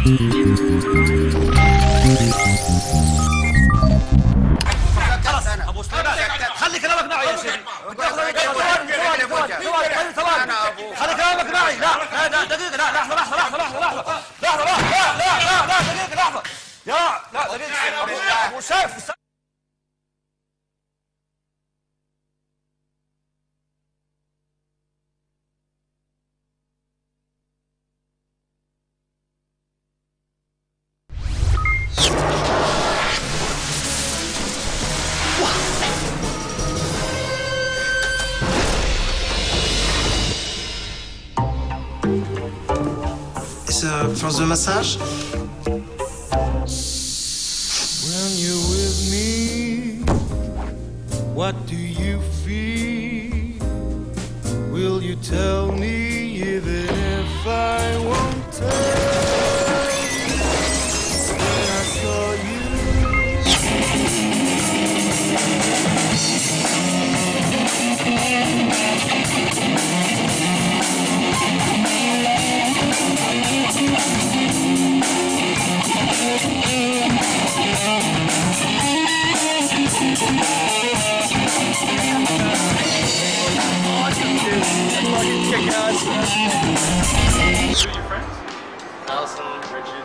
خلاص ابو سليمان خلي كلامك معي يا سيدي. خلي كلامك معي. لا دقيقة. لا لحظة دقيقة. لحظة لا دقيقة ابو سيف. France de massage. When you're with me, what do you feel? Will you tell me even if I won't tell? When I saw you, Allison, Richard.